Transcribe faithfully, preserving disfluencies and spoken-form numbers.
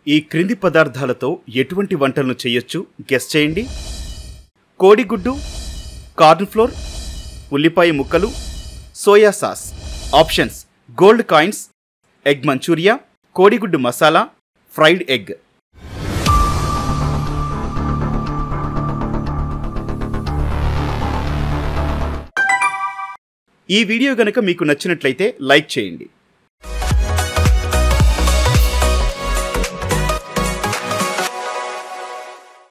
ఈ క్రింది పదార్థాలతో ఎటువంటి వంటలను చేయొచ్చు గెస్ చేయండి. కోడిగుడ్డు, కార్న్ ఫ్లోర్, ఉల్లిపాయ ముక్కలు, soya sauce. Options: gold coins, egg Manchurian, కోడిగుడ్డు మసాలా, ఫ్రైడ్ ఎగ్. ఈ వీడియో గనుక మీకు నచ్చినట్లయితే లైక్ చేయండి.